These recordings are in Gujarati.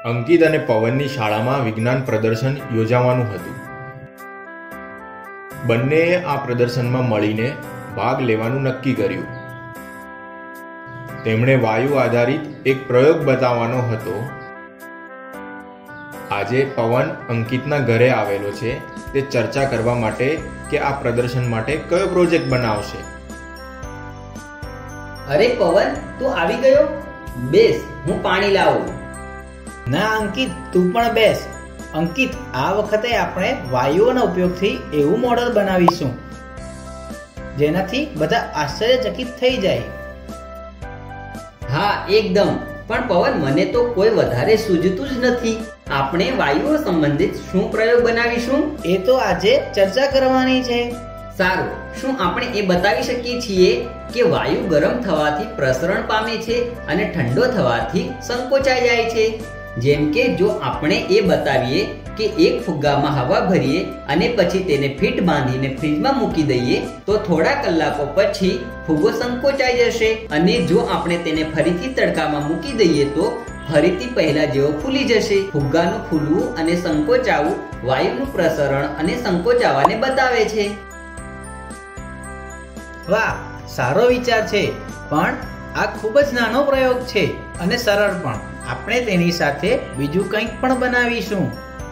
અંકિત અને પવનની શાળામાં વિજ્ઞાન પ્રદર્શન યોજાવાનું હતું. બંનેએ આ પ્રદર્શનમાં મળીને ભાગ લેવાનું નક્કી કર્યું. તેમણે વાયુ આધારિત એક પ્રયોગ બતાવવાનો હતો. આજે પવન અંકિતના ઘરે આવેલો છે તે ચર્ચા કરવા માટે કે આ પ્રદર્શન માટે કયો પ્રોજેક્ટ બનાવશે. અરે પવન, તું આવી ગયો? બેસ, હું પાણી લાવું. ના અંકિત, તું પણ બેસ. અંકિત, આ વખતે આપણે વાયુઓના ઉપયોગથી એવું મોડલ બનાવીશું જેનાથી બધા આશ્ચર્યચકિત થઈ જાય. હા, એકદમ. પણ પવન, મને તો કોઈ વધારે સૂઝતું જ નથી. આપણે વાયુઓ સંબંધિત શું પ્રયોગ બનાવીશું? એ તો આજે ચર્ચા કરવાની છે. સારું, શું આપણે એ બતાવી શકીએ છીએ કે વાયુ ગરમ થવાથી પ્રસરણ પામે છે અને ઠંડો થવાથી સંકોચાઈ જાય છે? જેમ કે જો આપણે એ બતાવીએ કે એક ફુગ્ગામાં હવા ભરીએ અને પછી તેને ફીટ બાંધીને ફ્રીજમાં મૂકી દઈએ તો થોડા કલાકો પછી ફુગ્ગો સંકોચાઈ જશે, અને જો આપણે તેને ફરીથી તડકામાં મૂકી દઈએ તો ફરીથી પહેલા જેવો ફૂલી જશે. ફુગ્ગાનું ફૂલવું અને સંકોચાવું વાયુનું પ્રસરણ અને સંકોચાવાને બતાવે છે. વાહ, સારો વિચાર છે. પણ આ ખૂબ જ નાનો પ્રયોગ છે અને સરળ પણ. આપણે તેની સાથે બીજું કંઈક પણ બનાવીશું.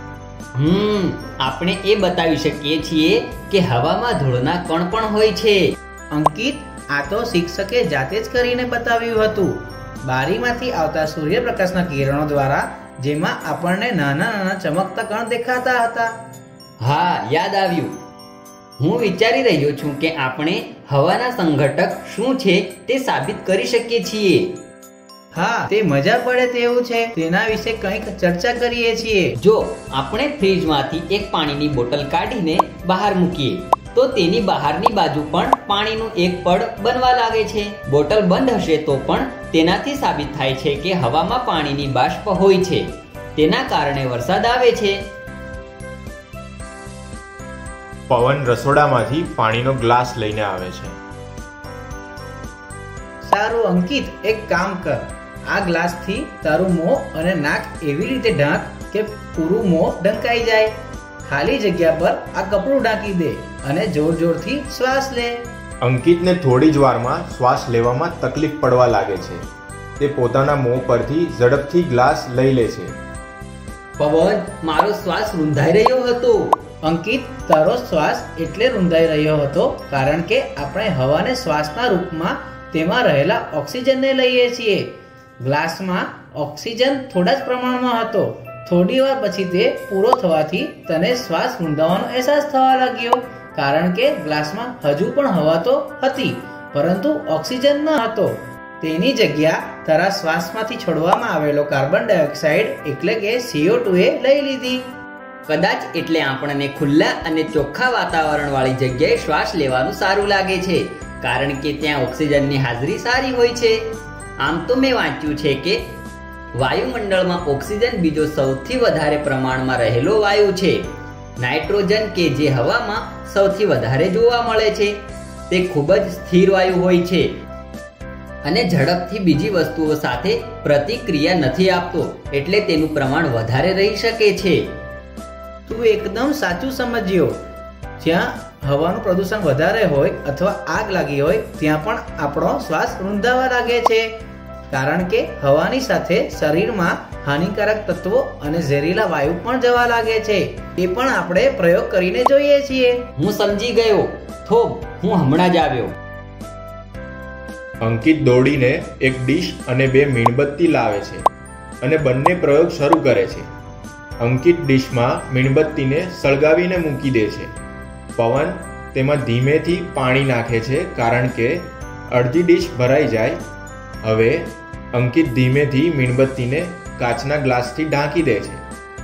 આપણે એ બતાવી શકીએ છીએ કે હવામાં ધૂળના કણ પણ હોય છે. અંકિત, આ તો શિક્ષકે જાતે જ કરીને બતાવ્યું હતું. બારીમાંથી આવતા સૂર્યપ્રકાશના કિરણો દ્વારા, જેમાં આપણને નાના નાના ચમકતા કણ દેખાતા હતા. હા, યાદ આવ્યું. હું વિચારી રહ્યો છું કે આપણે હવાના સંઘટક શું છે તે સાબિત કરી શકીએ છીએ. હા, તે મજા પડે તેવું છે. તેના વિશે કંઈક ચર્ચા કરીએ છીએ. જો આપણે ફ્રીજમાંથી એક પાણીની બોટલ કાઢીને બહાર મૂકીએ તો તેની બહારની બાજુ પણ પાણીનું એક પડ બનવા લાગે છે. બોટલ બંધ હશે તો પણ તેનાથી સાબિત થાય છે કે હવામાં પાણીની બાષ્પ હોય છે. તેના કારણે વરસાદ આવે છે. પવન રસોડામાંથી પાણીનો ગ્લાસ લઈને આવે છે. સારું અંકિત, એક કામ કર. આ ગ્લાસથી તારું મોં અને નાક એવી રીતે ઢાંક કે પૂરું મોં ઢંકાઈ જાય. ખાલી જગ્યા પર આ કપડું ઢાંકી દે અને જોર જોરથી શ્વાસ લે. અંકિતને થોડી જ વારમાં શ્વાસ લેવામાં તકલીફ પડવા લાગે છે. તે પોતાના મોં પરથી ઝડપથી ગ્લાસ લઈ લે છે. પવન, મારો શ્વાસ રૂંધાઈ રહ્યો હતો. અંકિત, તારો શ્વાસ એટલે રૂંધાઈ રહ્યો હતો કારણ કે આપણે હવાને શ્વાસના રૂપમાં તેમાં રહેલા ઓક્સિજનને લઈએ છીએ. ગ્લાસમાં ઓક્સિજન થોડા જ પ્રમાણમાં હતો. થોડી વાર પછી તે પૂરો થવાથી તને શ્વાસ રૂંધાવાનો અહેસાસ થવા લાગ્યો, કારણ કે ગ્લાસમાં હજુ પણ હવા તો હતી પરંતુ ઓક્સિજન ન હતો. તેની જગ્યા તારા શ્વાસમાંથી છોડવામાં આવેલો કાર્બન ડાયોક્સાઇડ એટલે કે CO2 એ લઈ લીધી. કદાચ એટલે આપણને ખુલ્લા અને ચોખ્ખા વાતાવરણ વાળી જગ્યાએ શ્વાસ લેવાનું સારું લાગે છે, કારણ કે ત્યાં ઓક્સિજનની હાજરી સારી હોય છે. આમ તો મેં વાંચ્યું છે કે વાયુમંડળમાં ઓક્સિજન બીજો સૌથી વધારે પ્રમાણમાં રહેલો વાયુ છે. નાઇટ્રોજન કે જે હવામાં સૌથી વધારે જોવા મળે છે. તે ખૂબ જ સ્થિર વાયુ હોય છે અને ઝડપથી બીજી વસ્તુઓ સાથે પ્રતિક્રિયા નથી આપતો, એટલે તેનું પ્રમાણ વધારે રહી શકે છે. તું એકદમ સાચું સમજ્યો. જ્યાં હવાનું પ્રદૂષણ વધારે હોય અથવા આગ લાગી હોય ત્યાં પણ આપણો શ્વાસ રૂંધાવા લાગે છે, કારણ કે હવાની સાથે શરીરમાં હાનિકારક તત્વો અને ઝેરીલા વાયુ પણ જવા લાગે છે. એ પણ આપણે પ્રયોગ કરીને જોઈએ છીએ. હું સમજી ગયો. થોભ, હું હમણાં જ આવ્યો. અંકિત દોડીને એક ડીશ અને 2 મીણબત્તી લાવે છે અને બંને પ્રયોગ શરૂ કરે છે. અંકિત ડીશમાં મીણબત્તીને સળગાવીને મૂકી દે છે. પવન તેમાં ધીમેથી પાણી નાખે છે કારણ કે અડધી ડીશ ભરાઈ જાય. હવે અંકિત ધીમેથી મીણબત્તીને કાચના ગ્લાસથી ઢાંકી દે છે.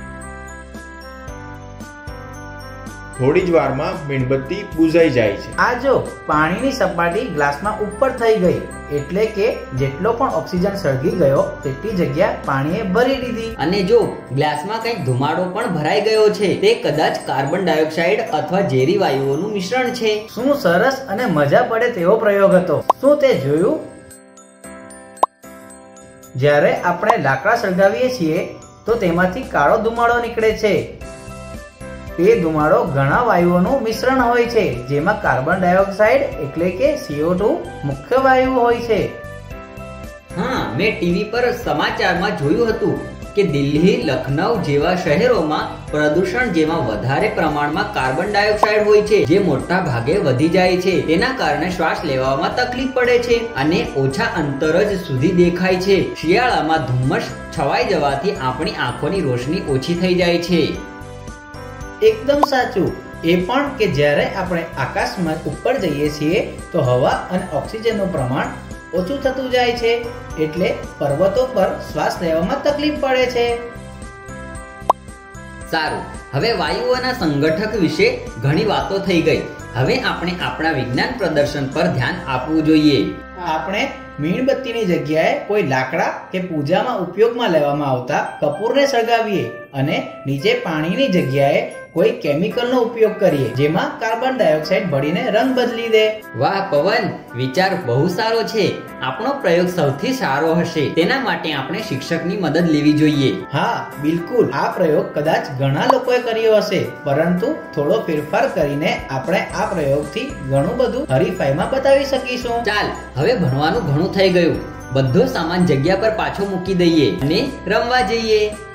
થોડી જ વારમાં મીણબત્તી બુઝાઈ જાય છે. આ જો, પાણીની સપાટી ગ્લાસમાં ઉપર થઈ ગઈ, એટલે કે જેટલો પણ ઓક્સિજન સળગી ગયો તેટલી જગ્યા પાણીએ ભરી લીધી. અને જો ગ્લાસમાં કંઈક ધુમાડો પણ ભરાઈ ગયો છે, તે કદાચ કાર્બન ડાયોક્સાઇડ અથવા ઝેરી વાયુઓનું મિશ્રણ છે. શું સરસ અને મજા પડે તેવો પ્રયોગ હતો. શું તે જોયું? જ્યારે આપણે લાકડા સળગાવીએ છીએ તો તેમાંથી કાળો ધુમાડો નીકળે છે. તે ધુમાડો ઘણા વાયુઓનું મિશ્રણ હોય છે, જેમાં કાર્બન ડાયોક્સાઇડ એટલે કે CO2 મુખ્ય વાયુ હોય છે. હા, મેં ટીવી પર સમાચારમાં જોયું હતું કે દિલ્હી, લખનઉ જેવા શહેરોમાં પ્રદૂષણ જેમાં વધારે પ્રમાણમાં કાર્બન ડાયોક્સાઇડ હોય છે, જે મોટા ભાગે વધી જાય છે. તેના કારણે શ્વાસ લેવામાં તકલીફ પડે છે અને ઓછા અંતર જ સુધી દેખાય છે. શિયાળામાં ધુમ્મસ છવાઈ જવાથી આપણી આંખોની રોશની ઓછી થઈ જાય છે. એકદમ સાચું. એ પણ કે જ્યારે આપણે આકાશમાં ઉપર જઈએ છીએ તો હવા અને ઓક્સિજનનું પ્રમાણ ઓછું થતું જાય છે, એટલે પર્વતો પર શ્વાસ લેવામાં તકલીફ પડે છે. સારું, હવે વાયુઓના સંગઠક વિશે ઘણી વાતો થઈ ગઈ. હવે આપણે આપણા વિજ્ઞાન પ્રદર્શન પર ધ્યાન આપવું જોઈએ. આપણે મીણબત્તીની જગ્યાએ કોઈ લાકડા કે પૂજામાં ઉપયોગમાં લેવામાં આવતા કપૂરને સળગાવીએ અને નીચે પાણીની જગ્યાએ કોઈ કેમિકલનો ઉપયોગ કરીએ, જેમાં કાર્બન ડાયોક્સાઇડ ભળીને રંગ બદલી દે. વાહ પવન, વિચાર બહુ સારો છે. આપણો પ્રયોગ સૌથી સારો હશે. તેના માટે આપણે શિક્ષકની મદદ લેવી જોઈએ. હા, બિલકુલ. આ પ્રયોગ કદાચ ઘણા લોકોએ કર્યો હશે, પરંતુ થોડો ફેરફાર કરીને આપણે આ પ્રયોગથી ઘણું બધું હરીફાઈમાં બતાવી શકીશું. ચાલ, હવે ભણવાનું ઘણું થઈ ગયું. બધો સામાન જગ્યા પર પાછો મૂકી દઈએ અને રમવા જઈએ.